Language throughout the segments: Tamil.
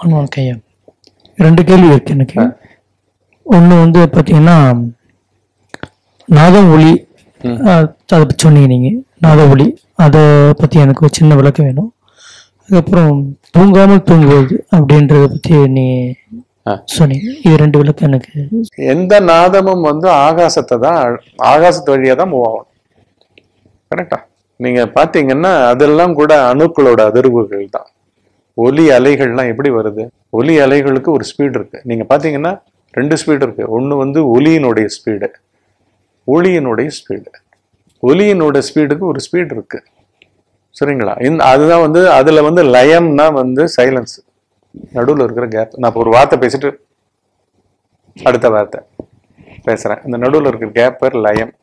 கையா 2 கேள்வி இருக்கு எனக்கு. ஒன்று வந்து பார்த்தீங்கன்னா நாதம் ஒளி, அதை பற்றி சொன்னீங்க நீங்கள். நாத ஒளி அதை பற்றி எனக்கு ஒரு சின்ன விளக்கம் வேணும். அதுக்கப்புறம் தூங்காமல் தூங்குவது அப்படின்றத பற்றி நீ சொன்னீங்க. இது 2 விளக்கம் எனக்கு. எந்த நாதமும் வந்து ஆகாசத்து வழியா தான் மூவ் ஆகும். கரெக்டா? நீங்க பாத்தீங்கன்னா அதெல்லாம் கூட அணுக்களோட அதிர்வுகள் தான். ஒலி அலைகள்லாம் எப்படி வருது? ஒலி அலைகளுக்கு ஒரு ஸ்பீடு இருக்கு. நீங்க பாத்தீங்கன்னா 2 ஸ்பீடு இருக்கு. ஒண்ணு வந்து ஒலியினுடைய ஸ்பீடு, ஒளியினுடைய ஸ்பீடு. ஒலியினோட ஸ்பீடுக்கு ஒரு ஸ்பீடு இருக்கு. சரிங்களா? அதுதான் வந்து அதுல வந்து லயம்னா வந்து சைலன்ஸ், நடுவில் இருக்கிற கேப். நான் இப்போ ஒரு வார்த்தை பேசிட்டு அடுத்த வார்த்தை பேசுறேன், இந்த நடுவில் இருக்கிற கேப் பேர் லயம்.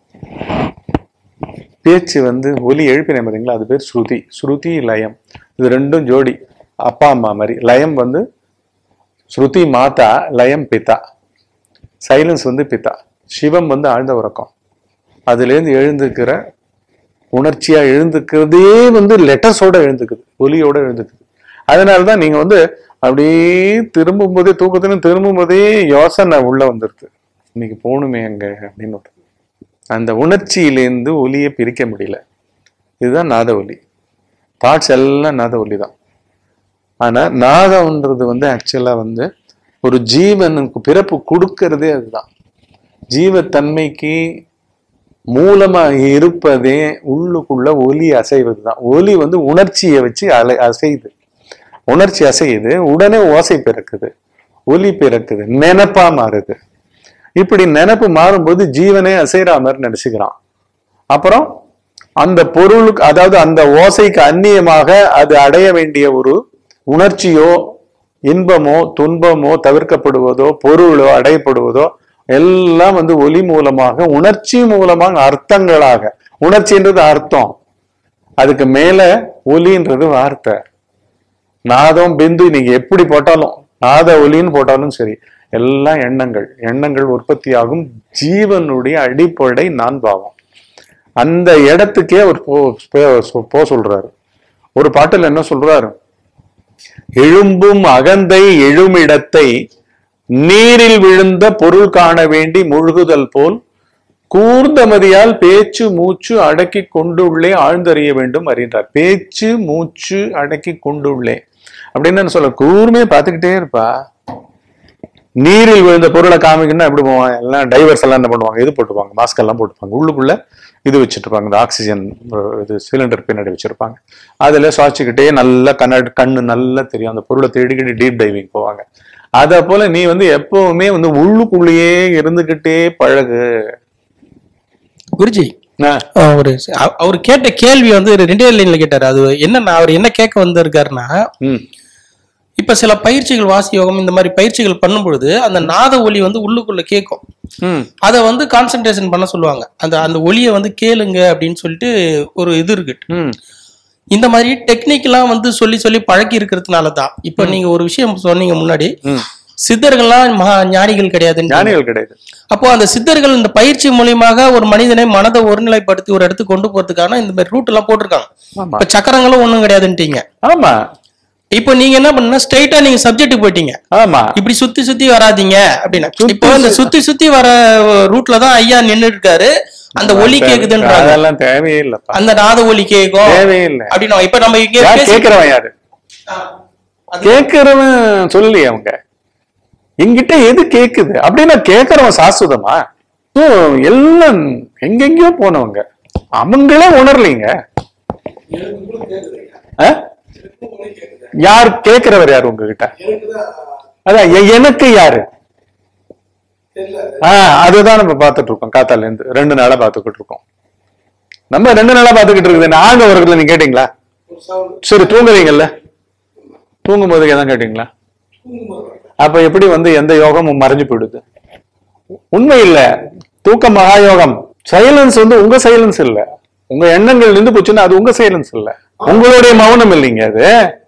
பேச்சு வந்து ஒலி எழுப்பினேன் பார்த்தீங்களா, அது பேர் ஸ்ருதி. ஸ்ருதி லயம், இது 2ம் ஜோடி, அப்பா அம்மா மாதிரி. லயம் வந்து ஸ்ருதி மாதா, லயம் பிதா. சைலன்ஸ் வந்து பிதா. சிவம் வந்து ஆழ்ந்த உறக்கம். அதுலேருந்து எழுந்துக்கிற உணர்ச்சியா எழுந்துக்கிறதே வந்து லெட்டர்ஸோட எழுந்துக்குது, ஒலியோட எழுந்துக்குது. அதனாலதான் நீங்க வந்து அப்படியே திரும்பும் போதே, தூக்கத்திலும் திரும்பும் போதே யோசனை உள்ள வந்துருது, இன்னைக்கு போகணுமே அங்க அப்படின்னு. அந்த உணர்ச்சியிலேருந்து ஒலியை பிரிக்க முடியல. இதுதான் நாத ஒலி. தாட்ஸ் எல்லாம் நாத ஒலி தான். ஆனா நாதம்ன்றது வந்து ஆக்சுவலா வந்து ஒரு ஜீவனுக்கு பிறப்பு கொடுக்கறதே அதுதான். ஜீவத்தன்மைக்கு மூலமா இருப்பதே உள்ளுக்குள்ள ஒலி அசைவது தான். ஒலி வந்து உணர்ச்சியை வச்சு அசையுது. உணர்ச்சி அசையுது, உடனே ஓசை பிறக்குது, ஒலி பிறக்குது, நினைப்பா மாறுது. இப்படி நினைப்பு மாறும்போது ஜீவனே அசைற மாதிரி நினைச்சுக்கிறான். அப்புறம் அந்த பொருளுக்கு, அதாவது அந்த ஓசைக்கு அந்நியமாக அது அடைய வேண்டிய ஒரு உணர்ச்சியோ இன்பமோ துன்பமோ தவிர்க்கப்படுவதோ பொருளோ அடையப்படுவதோ எல்லாம் வந்து ஒலி மூலமாக, உணர்ச்சி மூலமாக, அர்த்தங்களாக. உணர்ச்சின்றது அர்த்தம், அதுக்கு மேல ஒலின்றது வார்த்தை. நாதம் பிந்து நீங்க எப்படி போட்டாலும், நாத ஒலின்னு போட்டாலும் சரி, எல்லாம் எண்ணங்கள். எண்ணங்கள் உற்பத்தியாகும் ஜீவனுடைய அடிப்படை நான் பாவம். அந்த இடத்துக்கே அவர் போ சொல்றாரு. ஒரு பாட்டுல என்ன சொல்றாரு? எழும்பும் அகந்தை எழுமிடத்தை நீரில் விழுந்த பொருள் காண வேண்டி முழுகுதல் போல் கூர்ந்தமதியால் பேச்சு மூச்சு அடக்கி கொண்டுள்ளே ஆழ்ந்தறிய வேண்டும் அறிந்தார். பேச்சு மூச்சு அடக்கி கொண்டுள்ளே அப்படின்னு சொல்ல, கூர்மையை பார்த்துக்கிட்டே இருப்பா. நீரில் விழுந்த பொருளை காமிக்கணும்னா எப்படி போவாங்க? எல்லாம் டைவர்ஸ் எல்லாம் என்ன பண்ணுவாங்க? இது போட்டுப்பாங்க, மாஸ்க் எல்லாம் போட்டுப்பாங்க. உள்ளுக்குள்ள இது வச்சுட்டு இருப்பாங்க, இந்த ஆக்சிஜன் இது சிலிண்டர் பின்னாடி வச்சிருப்பாங்க. அதுல சுவாச்சிக்கிட்டே நல்லா கண்ணு நல்லா தெரியும், அந்த பொருளை தேடிக்கிட்டு டீப் டைவிங் போவாங்க. அத போல நீ வந்து எப்பவுமே வந்து உள்ளுக்குள்ளேயே இருந்துகிட்டே பழகு. குருஜி, அவர் கேட்ட கேள்வி வந்து 2 லைன்ல கேட்டாரு. அது என்ன, அவர் என்ன கேட்க வந்திருக்காருன்னா, இப்ப சில பயிற்சிகள், வாசி யோகம் இந்த மாதிரி பயிற்சிகள் பண்ணும் பொழுது அந்த நாத ஒலி வந்து உள்ளுக்குள்ள கேட்கும். அதை வந்து கான்சென்ட்ரேஷன் பண்ண சொல்லுவாங்க. அந்த ஒலியை வந்து கேளுங்க அப்படின்னு சொல்லிட்டு ஒரு இது இருக்கு. இந்த மாதிரி டெக்னிக்லாம் வந்து சொல்லி சொல்லி பழக்கி இருக்கிறதுனாலதான் இப்ப நீங்க ஒரு விஷயம் சொன்னீங்க முன்னாடி, சித்தர்கள்லாம் ஞானிகள் கிடையாது. அப்போ அந்த சித்தர்கள் இந்த பயிற்சி மூலியமாக ஒரு மனிதனை மனதை ஒருநிலைப்படுத்தி ஒரு இடத்துக்கு கொண்டு போறதுக்கான இந்த மாதிரி ரூட் எல்லாம் போட்டிருக்காங்க. இப்ப சக்கரங்களும் ஒண்ணும் கிடையாதுன்ட்டீங்க. ஆமா. இப்போ நீங்க என்ன பண்ணா, ஸ்ட்ரைட்டா நீங்க சப்ஜெக்ட் போயிட்டீங்க. ஆமா, இப்படி சுத்தி சுத்தி வராதீங்க அப்படின்னா. இப்போ இந்த சுத்தி சுத்தி வர ரூட்ல தான் ஐயா நின்று இருக்காரு. அந்த ஒலி கேக்குதுன்றாங்க. அதெல்லாம் தேவையே இல்ல. அந்த நாத ஒலி கேக்கும் தேவையில்லை அப்படின்னா. இப்ப நம்ம கேக்குறவன் யாரு? கேக்குறவன் சொல்லி அவங்க எங்கிட்ட எது கேக்குது அப்படின்னா, கேக்குறவன் சாஸ்வதமா? எல்லாம் எங்கெங்கயோ போனவங்க, அவங்களே உணரலீங்க. யார் கேட்கிறவர்? யாரு உங்ககிட்ட? அதான் எனக்கு யாரு? அதுதான் நம்ம பார்த்துட்டு இருக்கோம். காத்தால இருந்து 2 நாளா பார்த்துக்கிட்டு இருக்கோம். நம்ம 2 நாளா பார்த்துக்கிட்டு இருக்குது. நாங்க ஒரு நீங்க கேட்டீங்களா? சரி, தூங்குறீங்கல்ல, தூங்கும் போது எதாவது கேட்டீங்களா? அப்ப எப்படி வந்து எந்த யோகமும் மறைஞ்சு போயிடுது? உண்மை இல்ல. தூக்கம் மகாயோகம். சைலன்ஸ் வந்து உங்க சைலன்ஸ் இல்ல, உங்க எண்ணங்கள் நின்று போச்சுன்னா அது உங்க சைலன்ஸ் இல்ல, உங்களுடைய மௌனம் இல்லைங்க அது.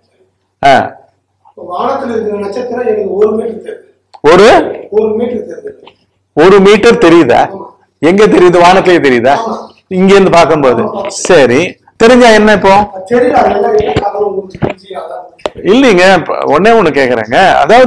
ஒரு மீட்டர் தெரியுதா? எங்க தெரியுது? வானத்திலேயே தெரியுதா? இங்க இருந்து பார்க்கும்போது. சரி, தெரிஞ்சா என்ன இப்போ? தெரியல, அதெல்லாம் என்ன காரணம் உங்களுக்கு தெரிஞ்சு அதான். இல்லைங்க, ஒன்னே ஒண்ணு கேக்குறேங்க.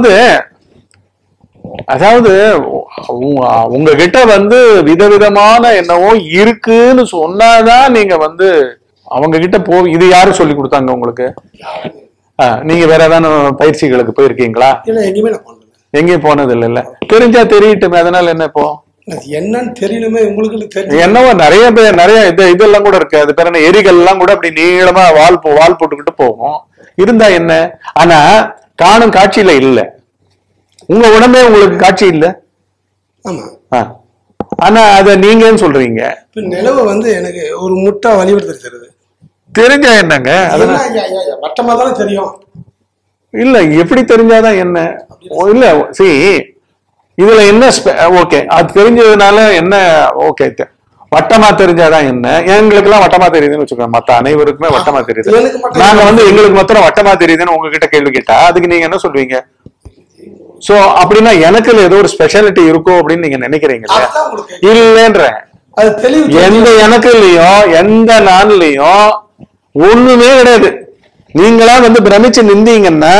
அதாவது உங்ககிட்ட வந்து விதவிதமான என்னவோ இருக்குன்னு சொன்னாதான் நீங்க வந்து அவங்க கிட்ட இது யாரு சொல்லி கொடுத்தாங்க உங்களுக்கு? நீங்க வேற ஏதாவது பயிற்சிகளுக்கு போயிருக்கீங்களா? எங்கேயும் போனது இல்ல. தெரிஞ்சா தெரியட்டுமே, அதனால என்ன இப்போ? என்னன்னு தெரியணுமே உங்களுக்கு தெரியும். என்னவோ நிறைய பேர் நிறைய இதெல்லாம் கூட இருக்கு. அது பேர் என்ன, எரிகள் எல்லாம் கூட அப்படி நீளமா வால் போட்டுக்கிட்டு போகும். இருந்தா என்ன? ஆனா காணும் காட்சியில இல்ல. உங்க உடம்பே உங்களுக்கு காட்சி இல்ல. ஆமா. ஆனா அத நீங்கன்னு சொல்றீங்க. நிலவு வந்து எனக்கு ஒரு முட்டா வலியுறுத்துறது. தெரிஞ்சா என்னங்க? வட்டமா தானே தெரியும். இல்ல, எப்படி தெரிஞ்சாதான் என்ன? இல்ல சரி, இதுல என்ன ஓகே, அது தெரிஞ்சதுனால என்ன? ஓகே, வட்டமா தெரிஞ்சாதான் என்ன? எங்களுக்கு எல்லாம் வட்டமா தெரியுதுன்னு வச்சுக்கோங்க. மத்த அனைவருக்குமே வட்டமா தெரியுது. நாங்க வந்து எங்களுக்கு மொத்தம் வட்டமா தெரியுதுன்னு உங்ககிட்ட கேள்வி கேட்டா அதுக்கு நீங்க என்ன சொல்வீங்க? சோ அப்படின்னா எனக்கு ஏதோ ஒரு ஸ்பெஷாலிட்டி இருக்கும் அப்படின்னு நீங்க நினைக்கிறீங்களா? இல்லன்ற எந்த எனக்குலயும் எந்த நாள்லயும் ஒண்ணுமே கிடையாது. நீங்களா வந்து பிரமிச்சு நின்றீங்கன்னா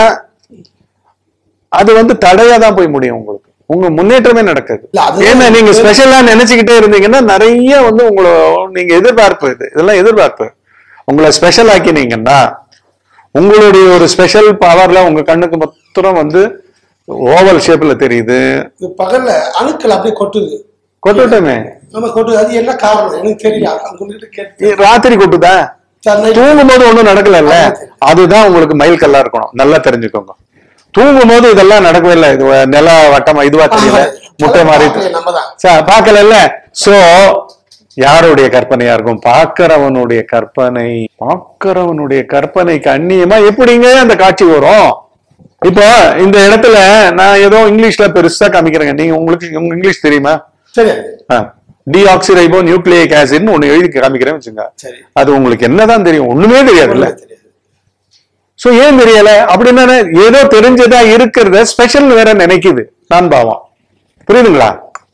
அது வந்து தடையாதான் போய் முடியும். உங்களுக்கு உங்க முன்னேற்றமே நடக்காது. ஏன்னா நீங்க ஸ்பெஷலா நினைச்சுக்கிட்டே இருந்தீங்கன்னா நிறைய வந்து நீங்க எதிர்பார்ப்பு இதெல்லாம் எதிர்பார்ப்பு. உங்களை ஸ்பெஷல் ஆக்கினீங்கன்னா உங்களுடைய ஒரு ஸ்பெஷல் பவர்ல உங்க கண்ணுக்கு மொத்தம் வந்து ஓவல் ஷேப்ல தெரியுது. பகல்ல அணுக்கள் அப்படியே கொட்டுட்டோமே. கொட்டுது. அது என்ன காரணம் எனக்கு தெரியல. ராத்திரி கொட்டுதா? தூங்கும் போது ஒண்ணும் நடக்கல. அதுதான் உங்களுக்கு மைல் கல்லா இருக்கணும். நல்லா தெரிஞ்சுக்கோங்க. தூங்கும் போது இதெல்லாம் நடக்கவே இல்லை. இது நில வட்டமா இதுவா தெரியல, முட்டை மாறி பாக்கல. சோ யாருடைய கற்பனையா இருக்கும்? பாக்கிறவனுடைய கற்பனை. பாக்கிறவனுடைய கற்பனைக்கு அந்நியமா எப்படிங்க அந்த காட்சி வரும்? இப்போ இந்த இடத்துல நான் ஏதோ இங்கிலீஷ்ல பெருசா காமிக்கிறேங்க. நீங்க உங்களுக்கு இங்கிலீஷ் தெரியுமா? டிஆக்சிரைபோ நியூக்ளியிக் ஆசிட்னு ஒண்ணு எழுதி காமிக்கிறேன்னு வச்சுங்க. அது உங்களுக்கு என்னதான் தெரியும்? ஒண்ணுமே தெரியாதுல்ல. சோ ஏன் தெரியல? அப்படின்னா ஏதோ தெரிஞ்சதா இருக்கிறத ஸ்பெஷல் வேற நினைக்குது நான் பாவம். புரியுதுங்களா?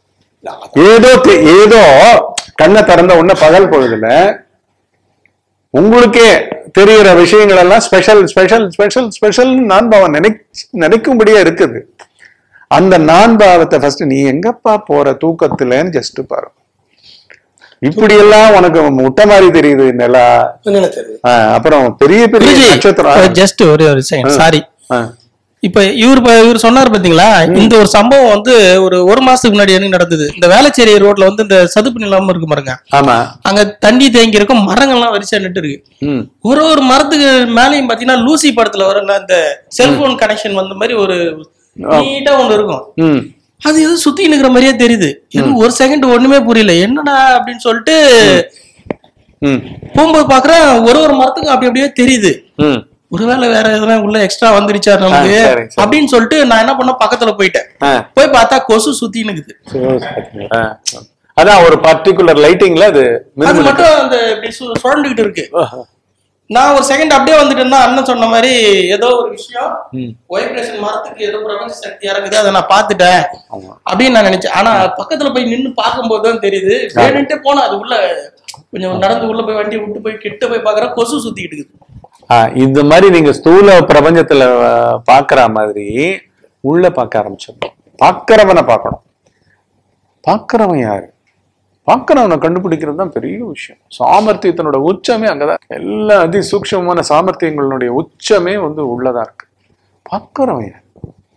ஏதோ கண்ணை திறந்த உடனே பகல் பொழுதுல உங்களுக்கே தெரிகிற விஷயங்கள் எல்லாம் ஸ்பெஷல் ஸ்பெஷல் ஸ்பெஷல் ஸ்பெஷல் நான் பாவம் நினைக்கும்படியா இருக்குது. அந்த நான் பாவத்தை ஃபர்ஸ்ட் நீ எங்கப்பா போற தூக்கத்துலன்னு ஜஸ்ட் பாரு. இப்படி எல்லாம் உனக்கு முட்டை மாதிரி தெரியுது நிலா. அப்புறம் பெரிய பெரிய நட்சத்திரம். ஜஸ்ட் ஒரு சாரி, இப்ப இவர் சொன்னாரு பாத்தீங்களா, இந்த ஒரு சம்பவம் வந்து ஒரு மாசத்துக்கு முன்னாடி எனக்கு நடந்தது. இந்த வேளச்சேரி ரோட்ல வந்து இந்த சதுப்பு நிலம் இருக்கு பாருங்க. ஆமா, அங்க தண்ணி தேங்கி இருக்கும், மரங்கள்லாம் வரிசையா நட்டு இருக்கு. ஒரு மரத்துக்கு மேலையும் பாத்தீங்கன்னா லூசி படத்துல வரல இந்த செல்போன் கனெக்ஷன் வந்த மாதிரி ஒரு நீட்டா ஒண்ணு இருக்கும். அது எதுவும் சுத்தி நிக்கிற மாதிரியே தெரியுது. இது ஒரு செகண்ட் ஒண்ணுமே புரியல, என்னடா அப்படின்னு சொல்லிட்டு போகும்போது பாக்குறேன் ஒரு மரத்துக்கும் அப்படி அப்படியே தெரியுது. ஒருவேளை வேற எதுனா உள்ள எக்ஸ்ட்ரா வந்துருச்சா நமக்கு அப்படின்னு சொல்லிட்டு நான் என்ன பண்ண பக்கத்துல போயிட்டேன். போய் பார்த்தா கொசு சுத்தி நிக்குது. அதான் ஒரு பர்டிகுலர் லைட்டிங்ல அது மட்டும் அந்த இப்படி சுழண்டுகிட்டு இருக்கு. நான் ஒரு செகண்ட் அப்படியே வந்துட்டு இருந்தா அண்ணன் சொன்ன மாதிரி ஏதோ ஒரு விஷயம் வைப்ரேஷன் மரத்துக்கு ஏதோ பிரபஞ்ச சக்தி இறங்குது, அதை நான் பாத்துட்டேன் அப்படின்னு நான் நினைச்சேன். ஆனா பக்கத்துல போய் நின்று பார்க்கும் போதுதான் தெரியுது. வேணுன்ட்டே போனா அது உள்ள கொஞ்சம் நடந்து உள்ள போய் வண்டியை விட்டு போய் கிட்ட போய் பாக்குற கொசு சுத்திக்கிட்டு இருக்குது. இந்த மாதிரி நீங்க ஸ்தூல பிரபஞ்சத்துல பாக்குற மாதிரி உள்ள பார்க்க ஆரம்பிச்சிடணும். பாக்குறவனை பார்க்கணும். பாக்குறவன் யாரு? பாக்குறவனை கண்டுபிடிக்கிறது தான் பெரிய விஷயம். சாமர்த்தியத்தினோட உச்சமே அங்கதான். எல்லா அதிசூக்ஷமான சாமர்த்தியங்களுடைய உச்சமே வந்து உள்ளதா இருக்கு. பாக்குறவன் யாரு?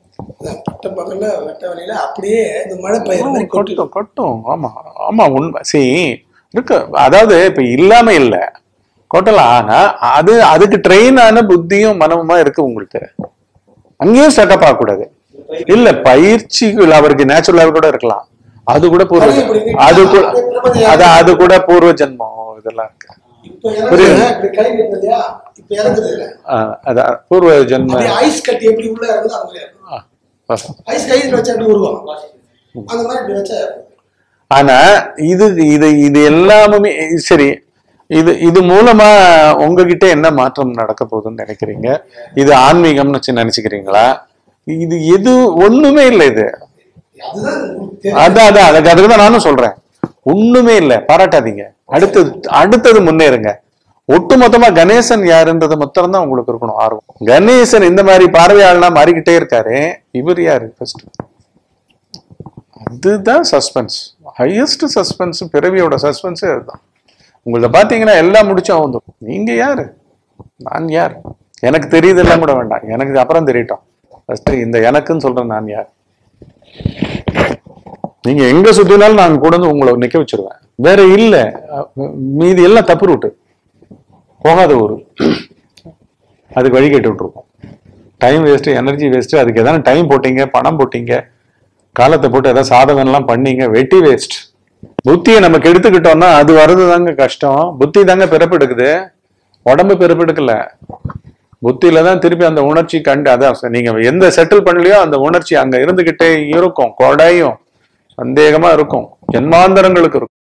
கொட்டும். ஆமா ஆமா, உண்மை. சரி இருக்கு. அதாவது இப்ப இல்லாம இல்ல கொட்டலாம். ஆனா அதுக்கு ட்ரெயின் ஆன புத்தியும் மனமுமா இருக்கு உங்களுக்கு. அங்கேயும் செட்டப் ஆக கூடாது. இல்ல பயிற்சிகள் அவருக்கு நேச்சுரலாக கூட இருக்கலாம். அது கூட அது கூட பூர்வ ஜென்மம் இதெல்லாம் இருக்கு. அதான் பூர்வ ஜென்ம. ஆனா இது எல்லாமே சரி. இது மூலமா உங்ககிட்ட என்ன மாற்றம் நடக்க போகுதுன்னு நினைக்கிறீங்க? இது ஆன்மீகம்னு நினைச்சுக்கிறீங்களா? இது எது ஒண்ணுமே இல்லை. இது அதுக்குதான் நானும் சொல்றேன். ஒண்ணுமே இல்லை. பாராட்டாதீங்க. அடுத்தது முன்னேறுங்க. ஒட்டுமொத்தமா கணேசன் யாருன்றது மொத்தம் தான் உங்களுக்கு இருக்கணும் ஆர்வம். கணேசன் இந்த மாதிரி பார்வையாளனா மாறிக்கிட்டே இருக்காரு, இவர் யாரு ஃபர்ஸ்ட்? அதுதான் சஸ்பென்ஸ், ஹையஸ்ட் சஸ்பென்ஸ், பிறவியோட சஸ்பென்ஸே அதுதான். உங்கள பாத்தீங்கன்னா எல்லாம் முடிச்சோம் வந்து, நீங்க யாரு, நான் யார், எனக்கு தெரியுதெல்லாம் கூட வேண்டாம், எனக்கு அப்புறம் தெரியட்டும், ஃபர்ஸ்ட் இந்த எனக்குன்னு சொல்றேன் நான் யார். நீங்க எங்க சுத்தினாலும் நான் கூட வந்து உங்களை நிக்க வச்சிருவேன், வேற இல்ல. மீதி எல்லாம் தப்பு ரூட்டு, போகாத ஊரு, அதுக்கு வழி கேட்டு விட்டுருக்கோம். Time waste, energy waste. அதுக்கு எதாவது டைம் போட்டீங்க, பணம் போட்டீங்க, காலத்தை போட்டு ஏதாவது சாதகம் எல்லாம் பண்ணீங்க, வெட்டி வேஸ்ட். புத்தியை நமக்கு எடுத்துக்கிட்டோம்னா அது வர்றது தாங்க கஷ்டம். புத்தி தாங்க பிறப்பெடுக்குது, உடம்பு பிறப்பெடுக்கல. புத்தியில தான் திருப்பி அந்த உணர்ச்சி கண்டு, அதான் நீங்க எந்த செட்டில் பண்ணலையோ அந்த உணர்ச்சி அங்க இருந்துகிட்டே இருக்கும், கொடையும் சந்தேகமா இருக்கும், ஜென்மாந்தரங்களுக்கு இருக்கும்.